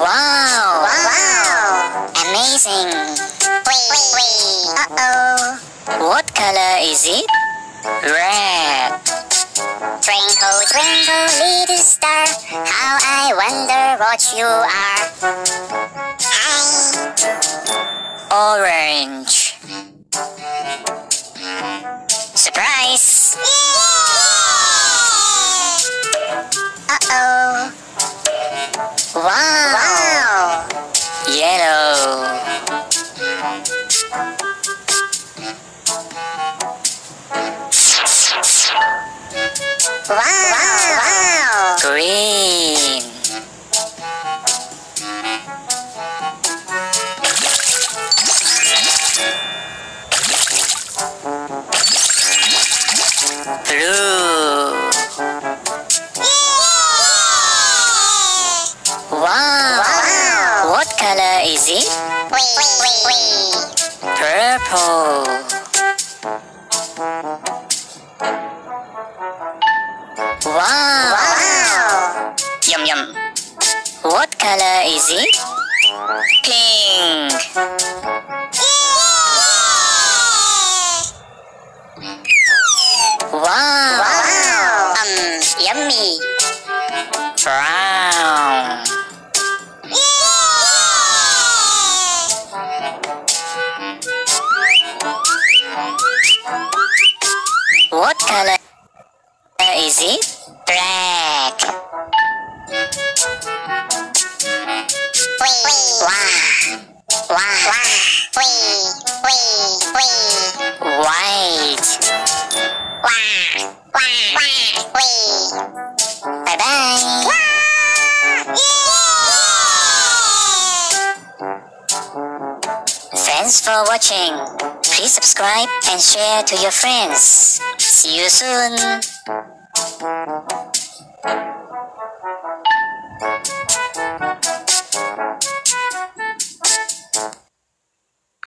Wow! Wow! Amazing! Uh-oh! What color is it? Red! Twinkle, twinkle, little star, how I wonder what you are. Orange! Surprise! Uh-oh! Wow! Wow! Yellow! Wow! Wow! Green! Blue! Wow! Wow! What color is it? Purple! Wow! Wow! Yum yum! What color is it? Pink! Wow! Wow! Yummy! Brown! What color is it? Black! Wow! Wow! White! Bye-bye! Thanks for watching. Please subscribe and share to your friends. See you soon.